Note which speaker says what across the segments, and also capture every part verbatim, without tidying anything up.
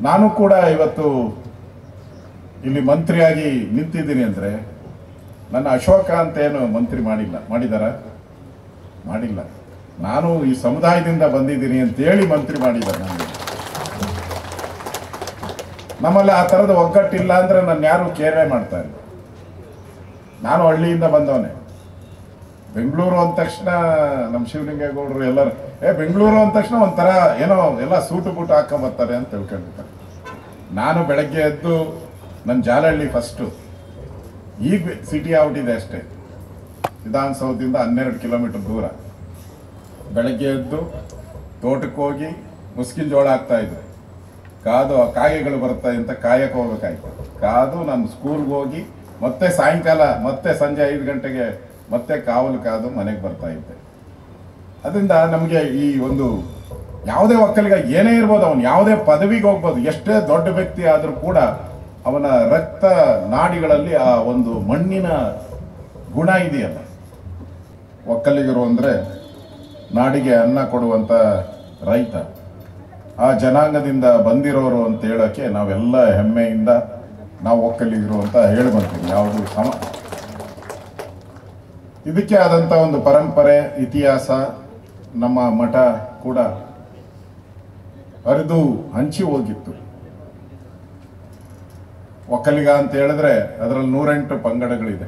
Speaker 1: ನಾನು ಕೂಡ ಇವತ್ತು ಇಲ್ಲಿ ಮಂತ್ರಿಯಾಗಿ ನಿಂತಿದ್ದೀನಿ ಅಂದರೆ ನನ್ನ ಅಶೋಕ ಅಂತ ಏನು ಮಂತ್ರಿ ಮಾಡಿಲ್ಲ, ಮಾಡಿದಾರ? ಮಾಡಿಲ್ಲ. ನಾನು ಈ ಸಮುದಾಯದಿಂದ ಬಂದಿದ್ದೀನಿ ಅಂತೇಳಿ ಮಂತ್ರಿ ಮಾಡಿದ್ದಾರೆ. ನಾನು ನಮ್ಮಲ್ಲಿ ಆ ಥರದ ಒಗ್ಗಟ್ಟಿಲ್ಲ ಅಂದರೆ ನಾನು ಯಾರು ಕೇರೆ ಮಾಡ್ತಾ ಇಲ್ಲ. ನಾನು ಹಳ್ಳಿಯಿಂದ ಬಂದವನೇ. ಬೆಂಗಳೂರು ಅಂದ ತಕ್ಷಣ ನಮ್ಮ ಶಿವಲಿಂಗೇಗೌಡರು ಎಲ್ಲರೂ ಏ ಬೆಂಗಳೂರು ಅಂದ ತಕ್ಷಣ ಒಂಥರ ಏನೋ ಎಲ್ಲ ಸೂಟು ಬೂಟು ಹಾಕೊಂಬರ್ತಾರೆ ಅಂತ ತಿಳ್ಕೊಂಡಿರ್ತಾರೆ. ನಾನು ಬೆಳಗ್ಗೆ ಎದ್ದು ನನ್ನ ಜಾಲಹಳ್ಳಿ ಫಸ್ಟು, ಈಗ ಸಿಟಿ ಔಟಿದೆ ಅಷ್ಟೇ, ವಿಧಾನಸೌಧದಿಂದ ಹನ್ನೆರಡು ಕಿಲೋಮೀಟರ್ ದೂರ. ಬೆಳಗ್ಗೆ ಎದ್ದು ತೋಟಕ್ಕೆ ಹೋಗಿ ಮುಸ್ಕಿನ ಜೋಳ ಹಾಕ್ತಾಯಿದ್ರು. ಕಾದು ಕಾಗೆಗಳು ಬರ್ತಾಯಿ ಅಂತ ಕಾಯಕ್ಕೆ ಹೋಗ್ಬೇಕಾಯ್ತು. ಕಾದು ನಾನು ಸ್ಕೂಲ್ಗೆ ಹೋಗಿ ಮತ್ತೆ ಸಾಯಂಕಾಲ ಮತ್ತೆ ಸಂಜೆ ಐದು ಗಂಟೆಗೆ ಮತ್ತೆ ಕಾವಲು ಕಾದು ಮನೆಗೆ ಬರ್ತಾ ಇದ್ದೆ. ಅದರಿಂದ ನಮಗೆ ಈ ಒಂದು ಯಾವುದೇ ಒಕ್ಕಲಿಗ ಏನೇ ಇರ್ಬೋದು, ಅವನು ಯಾವುದೇ ಪದವಿಗೆ ಹೋಗ್ಬೋದು, ಎಷ್ಟೇ ದೊಡ್ಡ ವ್ಯಕ್ತಿ ಆದರೂ ಕೂಡ ಅವನ ರಕ್ತ ನಾಡಿಗಳಲ್ಲಿ ಆ ಒಂದು ಮಣ್ಣಿನ ಗುಣ ಇದೆಯಲ್ಲ. ಒಕ್ಕಲಿಗರು ಅಂದರೆ ನಾಡಿಗೆ ಅನ್ನ ಕೊಡುವಂಥ ರೈತ, ಆ ಜನಾಂಗದಿಂದ ಬಂದಿರೋರು ಅಂತ ಹೇಳೋಕ್ಕೆ ನಾವೆಲ್ಲ ಹೆಮ್ಮೆಯಿಂದ ನಾವು ಒಕ್ಕಲಿಗರು ಅಂತ ಹೇಳಿ ಬರ್ತೀವಿ. ಯಾವುದು ಸಮ ಇದಕ್ಕೆ ಆದಂಥ ಒಂದು ಪರಂಪರೆ, ಇತಿಹಾಸ ನಮ್ಮ ಮಠ ಕೂಡ ಹರಿದು ಹಂಚಿ ಹೋಗಿತ್ತು. ಒಕ್ಕಲಿಗ ಅಂತ ಹೇಳಿದ್ರೆ ಅದರಲ್ಲಿ ನೂರೆಂಟು ಪಂಗಡಗಳಿದೆ.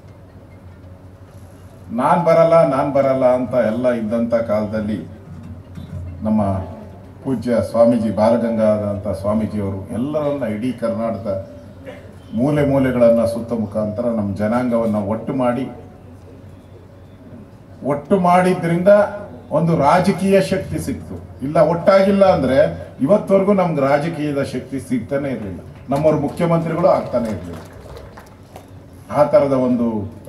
Speaker 1: ನಾನು ಬರಲ್ಲ ನಾನು ಬರಲ್ಲ ಅಂತ ಎಲ್ಲ ಇದ್ದಂಥ ಕಾಲದಲ್ಲಿ ನಮ್ಮ ಪೂಜ್ಯ ಸ್ವಾಮೀಜಿ ಬಾಲಗಂಗಾಧರ ಸ್ವಾಮೀಜಿಯವರು ಎಲ್ಲರನ್ನ ಇಡೀ ಕರ್ನಾಟಕದ ಮೂಲೆ ಮೂಲೆಗಳನ್ನು ಸುತ್ತ ಮುಖಾಂತರ ನಮ್ಮ ಜನಾಂಗವನ್ನು ಒಟ್ಟು ಮಾಡಿ ಒಟ್ಟು ಮಾಡಿದ್ರಿಂದ ಒಂದು ರಾಜಕೀಯ ಶಕ್ತಿ ಸಿಕ್ತು. ಇಲ್ಲ ಒಟ್ಟಾಗಿಲ್ಲ ಅಂದರೆ ಇವತ್ತವರೆಗೂ ನಮ್ಗೆ ರಾಜಕೀಯದ ಶಕ್ತಿ ಸಿಗ್ತಾನೆ ಇರಲಿಲ್ಲ, ನಮ್ಮವ್ರ ಮುಖ್ಯಮಂತ್ರಿಗಳು ಆಗ್ತಾನೆ ಇರಲಿಲ್ಲ. ಆ ಥರದ ಒಂದು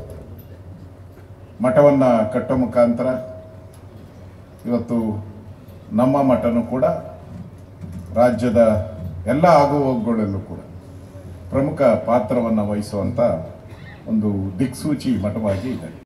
Speaker 1: ಮಠವನ್ನು ಕಟ್ಟೋ ಮುಖಾಂತರ ಇವತ್ತು ನಮ್ಮ ಮಠನೂ ಕೂಡ ರಾಜ್ಯದ ಎಲ್ಲ ಆಗುಹೋಗುಗಳಲ್ಲೂ ಕೂಡ ಪ್ರಮುಖ ಪಾತ್ರವನ್ನು ವಹಿಸುವಂಥ ಒಂದು ದಿಕ್ಸೂಚಿ ಮಠವಾಗಿ ಇದೆ.